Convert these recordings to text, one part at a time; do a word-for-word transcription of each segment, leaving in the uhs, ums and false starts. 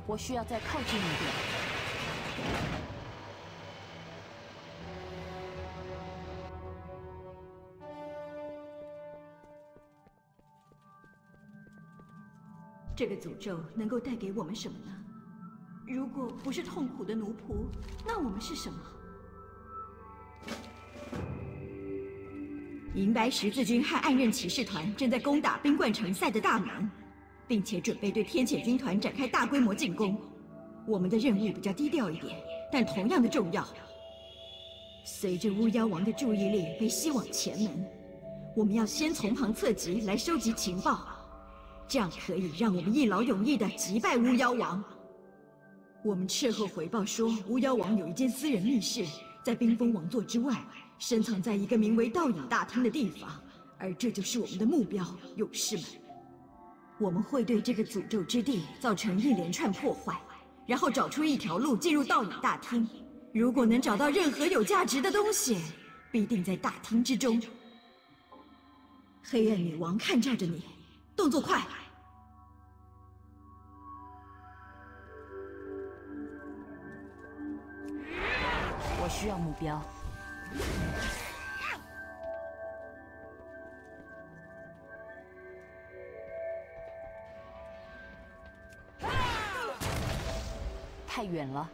我需要再靠近一点。 这个诅咒能够带给我们什么呢？如果不是痛苦的奴仆，那我们是什么？银白十字军和暗刃骑士团正在攻打冰冠城塞的大门，并且准备对天谴军团展开大规模进攻。我们的任务比较低调一点，但同样的重要。随着巫妖王的注意力被吸往前门，我们要先从旁侧击来收集情报。 这样可以让我们一劳永逸地击败巫妖王。我们斥候回报说，巫妖王有一间私人密室，在冰封王座之外，深藏在一个名为倒影大厅的地方，而这就是我们的目标，勇士们。我们会对这个诅咒之地造成一连串破坏，然后找出一条路进入倒影大厅。如果能找到任何有价值的东西，必定在大厅之中。黑暗女王看照着你。 动作快！ 我需要目标。太远了。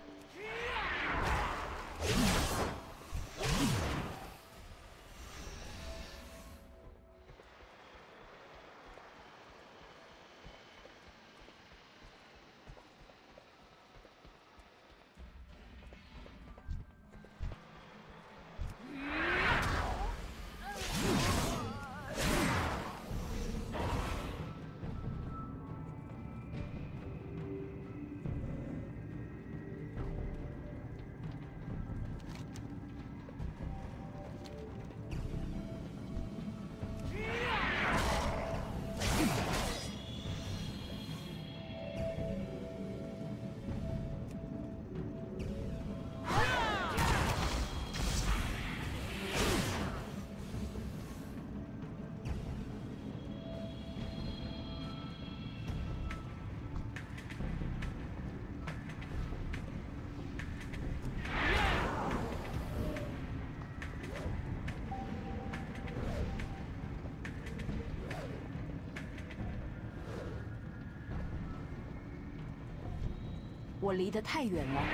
我离得太远了。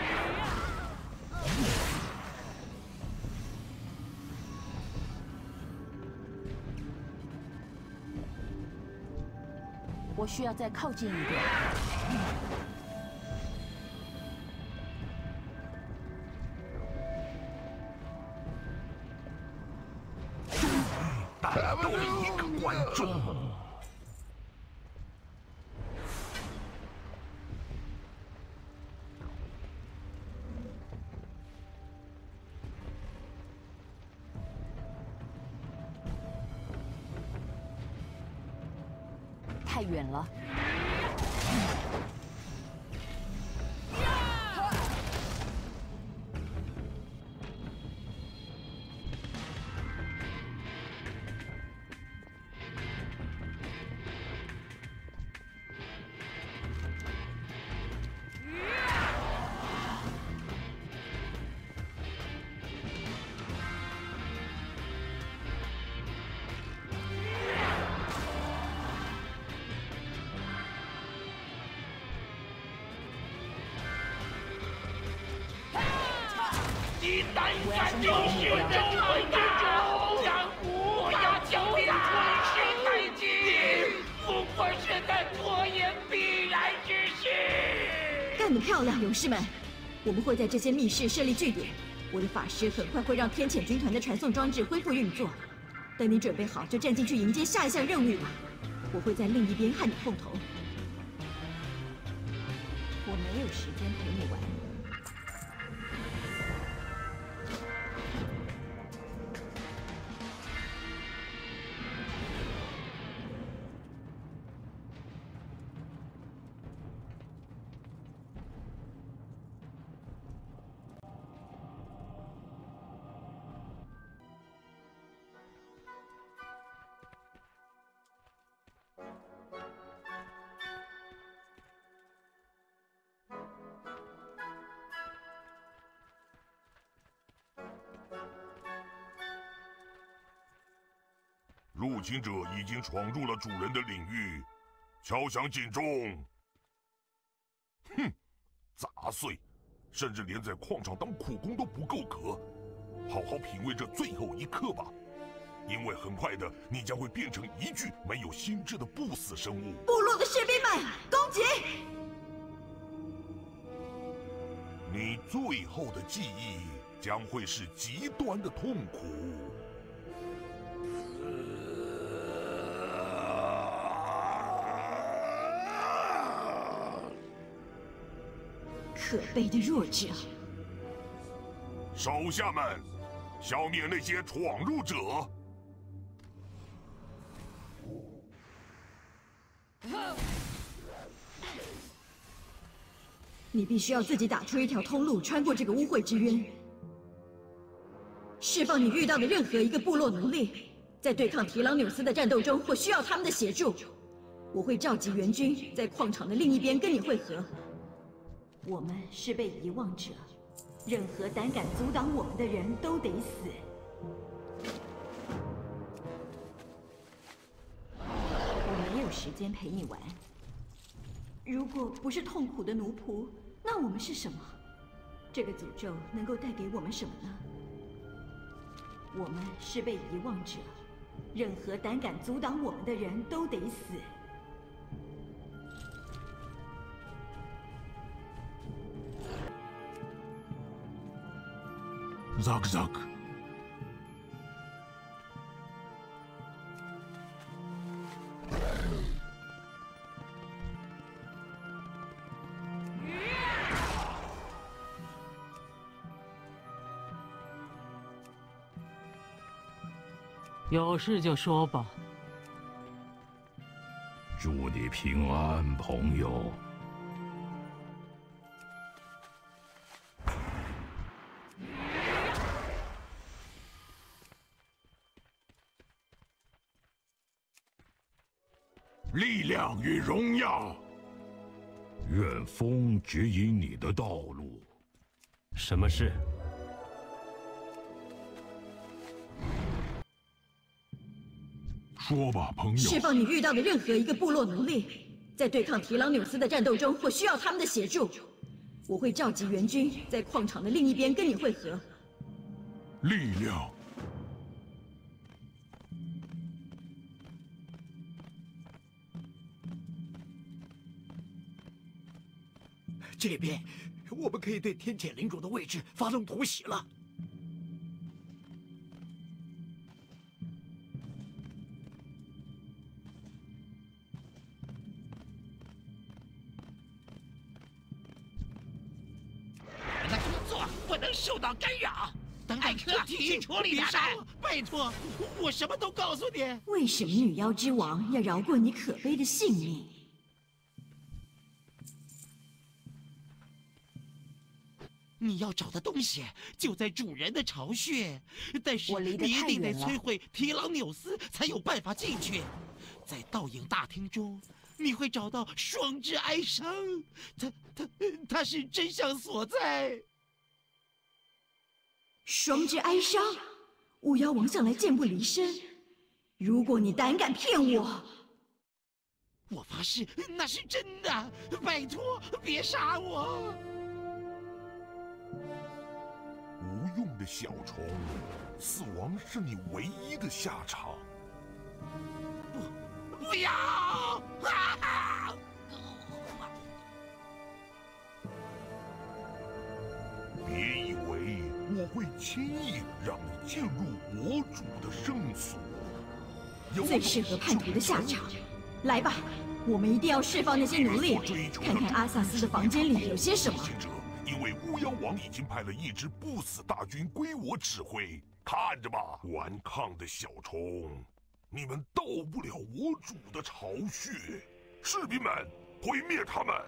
我需要再靠近一点。 逮到一个观众。 太远了。 你胆敢就是人类的主将，我要将你吞噬殆尽！不过是在拖延必然之事。 干得漂亮，勇士们！我们会在这些密室设立据点。我的法师很快会让天谴军团的传送装置恢复运作。等你准备好，就站进去迎接下一项任务吧。我会在另一边和你碰头。我没有时间陪你玩。 入侵者已经闯入了主人的领域，敲响警钟。哼，杂碎，甚至连在矿场当苦工都不够格。好好品味这最后一刻吧，因为很快的，你将会变成一具没有心智的不死生物。 部落的士兵们，攻击！ 你最后的记忆将会是极端的痛苦。 可悲的弱者！ 手下们，消灭那些闯入者！ 你必须要自己打出一条通路，穿过这个污秽之渊，释放你遇到的任何一个部落能力。在对抗提朗纽斯的战斗中，我需要他们的协助。我会召集援军，在矿场的另一边跟你会合。我们是被遗忘者，任何胆敢阻挡我们的人都得死。我没有时间陪你玩。如果不是痛苦的奴仆，那我们是什么？这个诅咒能够带给我们什么呢？我们是被遗忘者，任何胆敢阻挡我们的人都得死。 Zak Zak。 有事就说吧。 祝你平安，朋友。 力量与荣耀， 愿风指引你的道路。 什么事？ 说吧，朋友。 释放你遇到的任何一个部落能力。在对抗提朗纽斯的战斗中，我需要他们的协助。我会召集援军，在矿场的另一边跟你会合。 力量。 这边，我们可以对天谴领主的位置发动突袭了。 我的工作不能受到干扰。等等，克，去处理他们！ 拜托，我什么都告诉你。 为什么女妖之王要饶过你可悲的性命？ 你要找的东西就在主人的巢穴，但是我离得你一定得太远了摧毁提朗纽斯，才有办法进去。在倒影大厅中，你会找到双之哀伤，它它它是真相所在。 双之哀伤，巫妖王向来剑不离身。如果你胆敢骗我， 我发誓那是真的，拜托别杀我。 无用的小虫，死亡是你唯一的下场。 不，不要！啊！ 别以为我会轻易让你进入我主的圣所。 最适合叛徒的下场。来吧，我们一定要释放那些奴隶，看看阿萨斯的房间里有些什么。 因为巫妖王已经派了一支不死大军归我指挥，看着吧，顽抗的小虫，你们到不了我主的巢穴。士兵们，毁灭他们！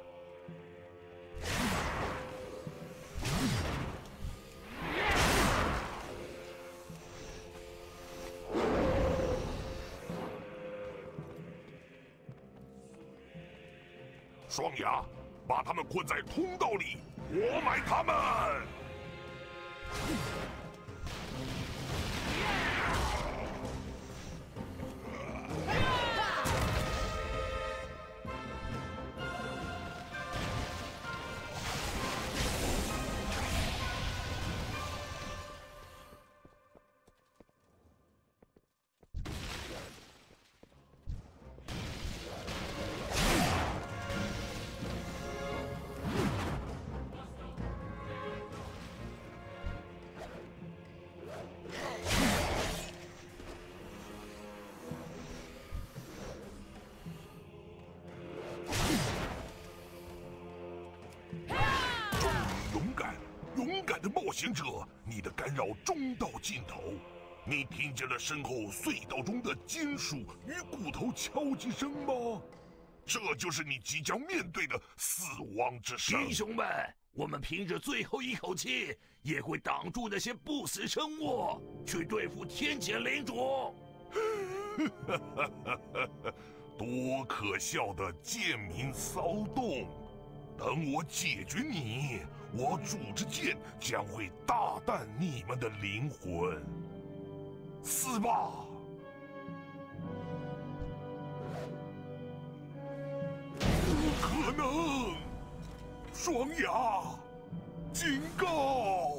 双牙，把他们困在通道里，活埋他们！ 行者，你的干扰终到尽头。你听见了身后隧道中的金属与骨头敲击声吗？这就是你即将面对的死亡之声。 英雄们，我们凭着最后一口气，也会挡住那些不死生物，去对付天谴领主。 多可笑的贱民骚动！等我解决你，我主之剑将会大啖你们的灵魂。死吧！不可能！双牙，警告！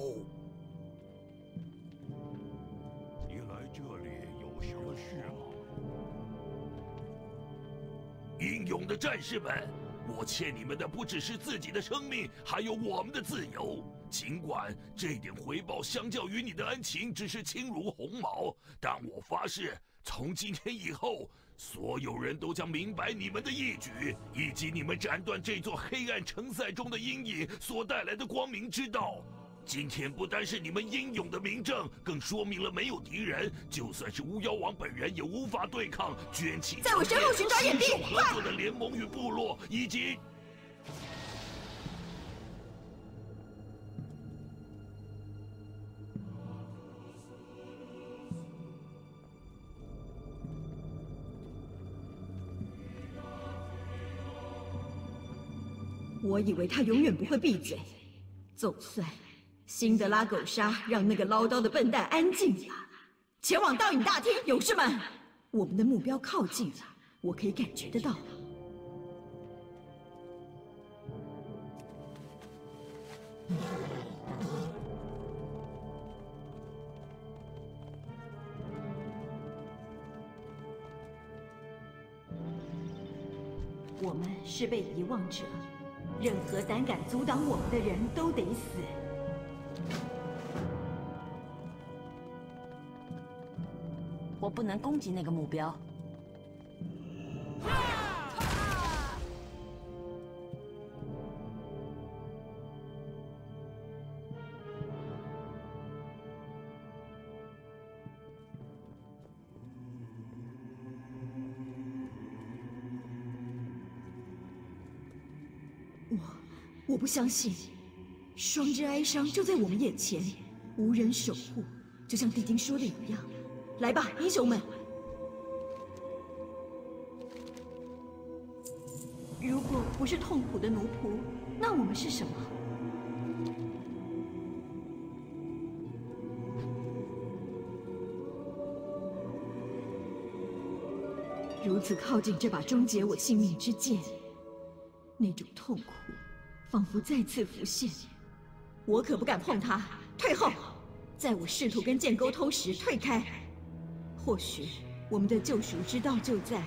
你来这里有什么事吗？ 英勇的战士们，我欠你们的不只是自己的生命，还有我们的自由。尽管这点回报相较于你的恩情只是轻如鸿毛，但我发誓，从今天以后，所有人都将明白你们的义举，以及你们斩断这座黑暗城塞中的阴影所带来的光明之道。今天不单是你们英勇的明证，更说明了没有敌人，就算是巫妖王本人也无法对抗卷起在我身后寻找眼携手合作的联盟与部落，以及。 我以为他永远不会闭嘴，总算辛德拉狗鲨让那个唠叨的笨蛋安静了。前往倒影大厅，勇士们，我们的目标靠近了，我可以感觉得到。我们是被遗忘者。任何胆敢阻挡我们的人都得死。 我不能攻击那个目标。 我我不相信，双之哀伤就在我们眼前，无人守护，就像地精说的一样。来吧，英雄们！如果不是痛苦的奴仆，那我们是什么？如此靠近这把终结我性命之剑。那种痛苦，仿佛再次浮现。我可不敢碰它，退后！在我试图跟剑沟通时，退开。或许我们的救赎之道就在。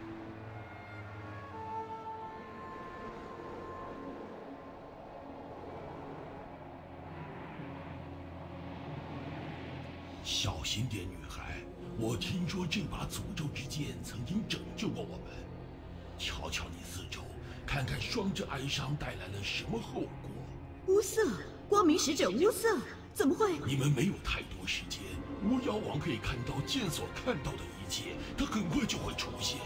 小心点，女孩。我听说这把诅咒之剑曾经拯救过我们。瞧瞧你四周。看看双之哀伤带来了什么后果？ 乌瑟，光明使者乌瑟，怎么会？ 你们没有太多时间。巫妖王可以看到剑所看到的一切，他很快就会出现。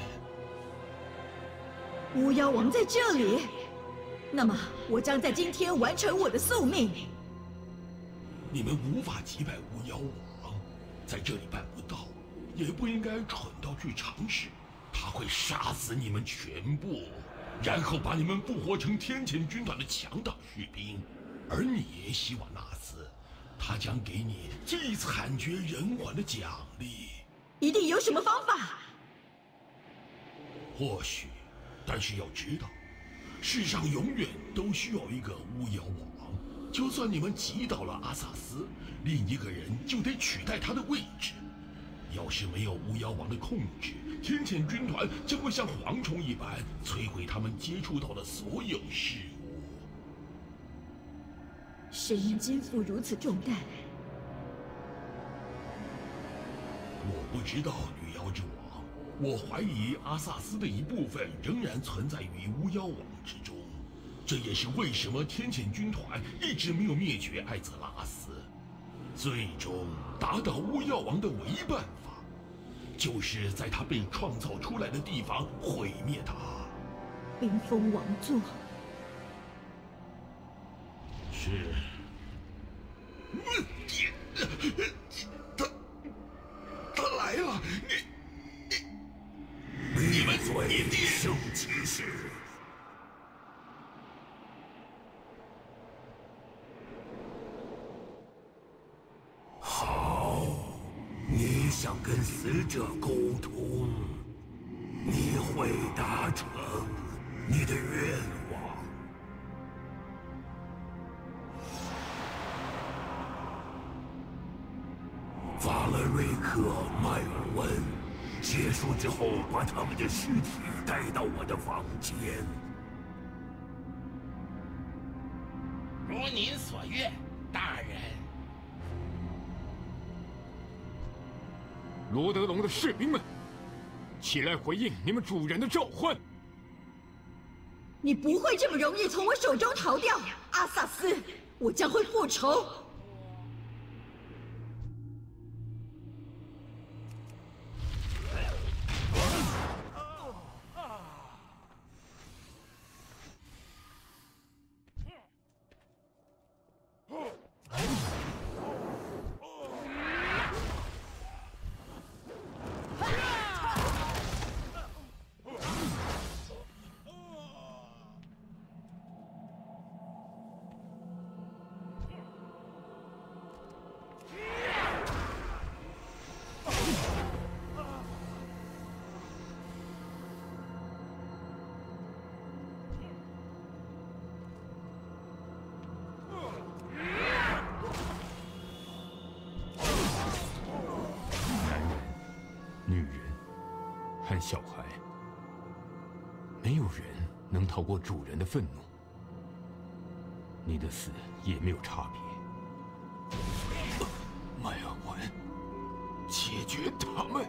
巫妖王在这里，那么我将在今天完成我的宿命。 你们无法击败巫妖王，在这里办不到，也不应该蠢到去尝试。他会杀死你们全部。然后把你们复活成天谴军团的强大士兵，而你，希瓦纳斯，他将给你最惨绝人寰的奖励。 一定有什么方法？ 或许，但是要知道，世上永远都需要一个巫妖王。就算你们击倒了阿萨斯，另一个人就得取代他的位置。要是没有巫妖王的控制，天谴军团将会像蝗虫一般摧毁他们接触到的所有事物。 谁能肩负如此重担？ 我不知道，女妖之王。我怀疑阿萨斯的一部分仍然存在于巫妖王之中。这也是为什么天谴军团一直没有灭绝艾泽拉斯。 最终打倒巫妖王的唯一办法，就是在他被创造出来的地方毁灭他。 冰封王座。 是。他他来了！你你们一定圣骑士。 你想跟死者沟通，你会达成你的愿望。法勒瑞克、迈尔温，结束之后把他们的尸体带到我的房间。 如您所愿，大人。 罗德隆的士兵们，起来回应你们主人的召唤！ 你不会这么容易从我手中逃掉，阿萨斯！我将会复仇。 小孩，没有人能逃过主人的愤怒。你的死也没有差别。迈尔文，解决他们！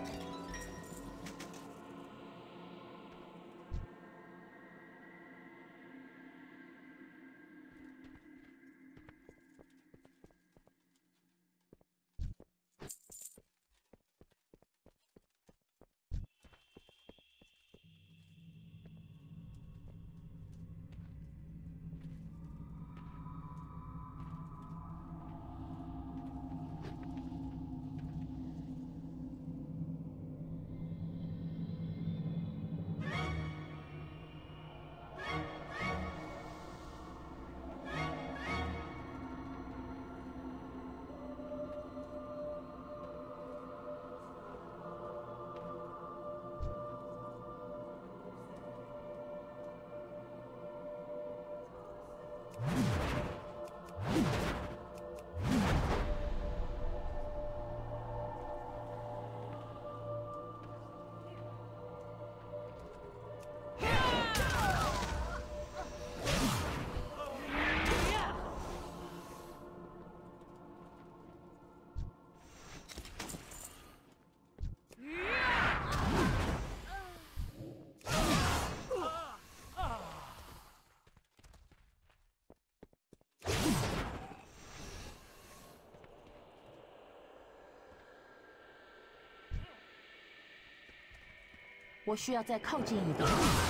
我需要再靠近一点。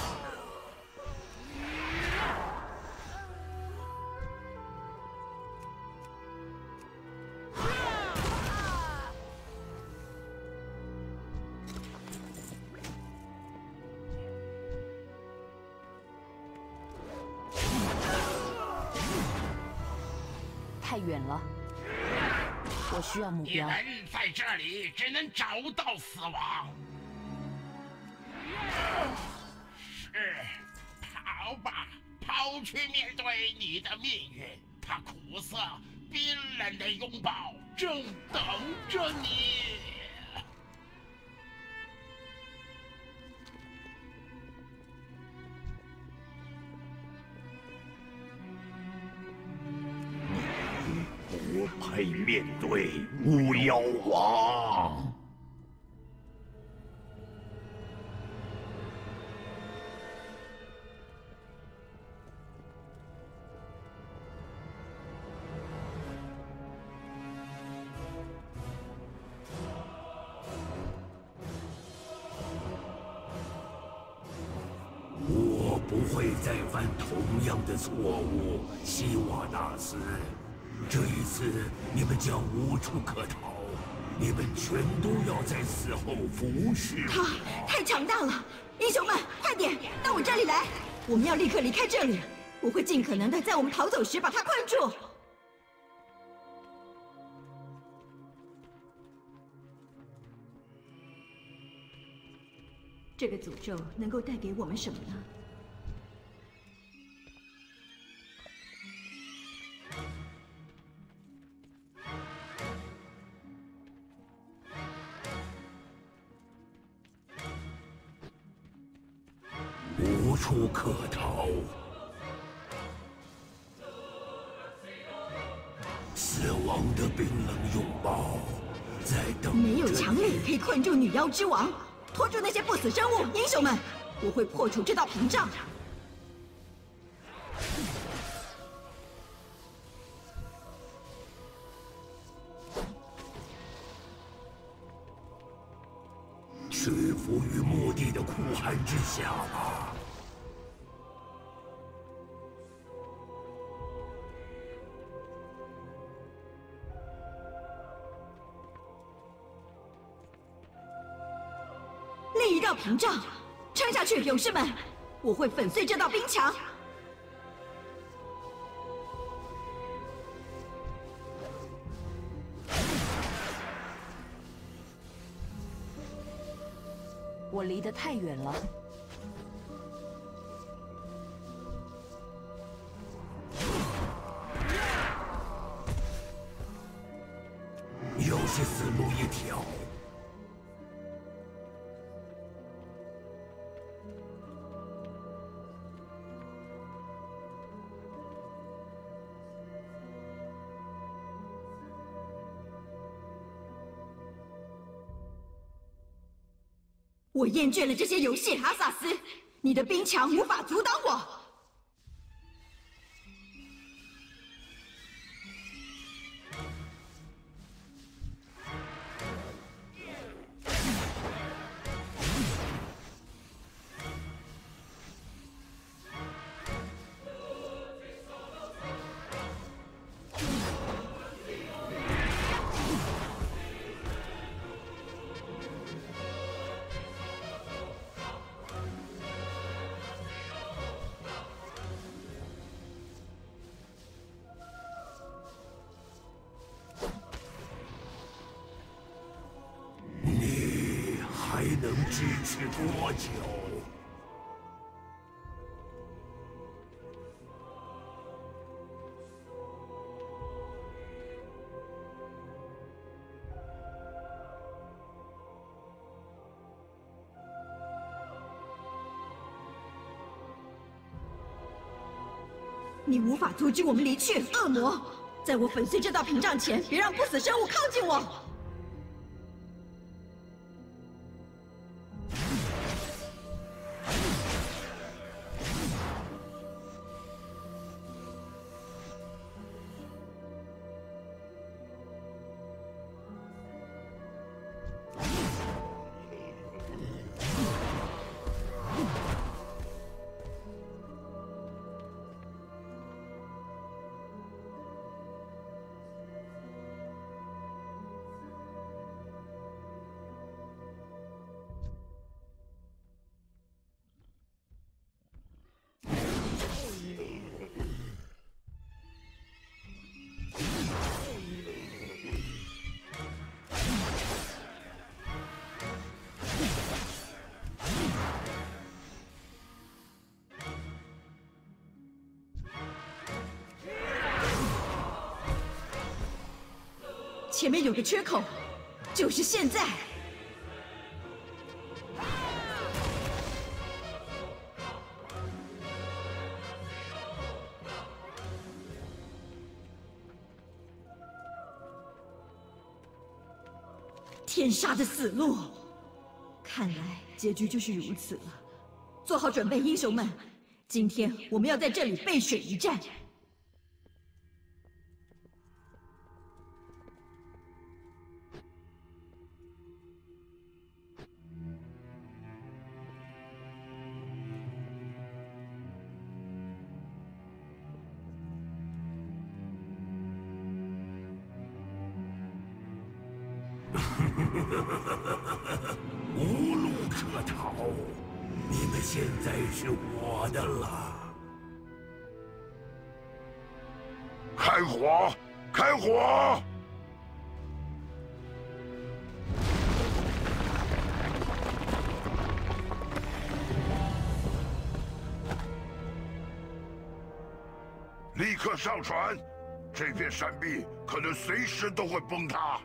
太远了，我需要目标。 你们在这里只能找到死亡。 是，跑吧，跑去面对你的命运。它苦涩、冰冷的拥抱正等着你。 你不配面对巫妖王。 不会再犯同样的错误，希瓦纳斯。这一次你们将无处可逃，你们全都要在死后服侍。 他太强大了，英雄们，快点到我这里来！我们要立刻离开这里，我会尽可能的在我们逃走时把他困住。这个诅咒能够带给我们什么呢？ 无处可逃，死亡的冰冷拥抱在等着你。 没有强力可以困住女妖之王，拖住那些不死生物，英雄们，我会破除这道屏障。 屈服于墓地的酷寒之下吧。 另一道屏障，撑下去，勇士们！我会粉碎这道冰墙。 我离得太远了。 又是死路一条。 我厌倦了这些游戏，阿萨斯，你的冰墙无法阻挡我。 还能支持多久？ 你无法阻止我们离去，恶魔！在我粉碎这道屏障前，别让不死生物靠近我。前面有个缺口，就是现在。天杀的死路！看来结局就是如此了。做好准备，英雄们！今天我们要在这里背水一战。 无路可逃，你们现在是我的了。 开火！开火！立刻上船！这片山壁可能随时都会崩塌。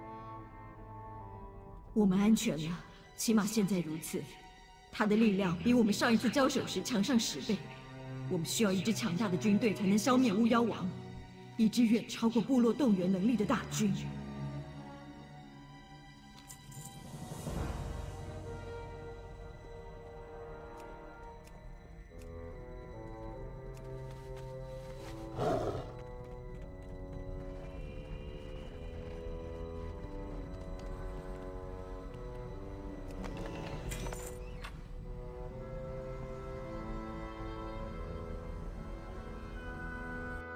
我们安全了，起码现在如此。他的力量比我们上一次交手时强上十倍。我们需要一支强大的军队才能消灭巫妖王，一支远超过部落动员能力的大军。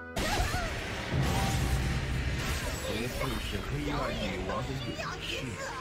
这是黑暗女王的勇士。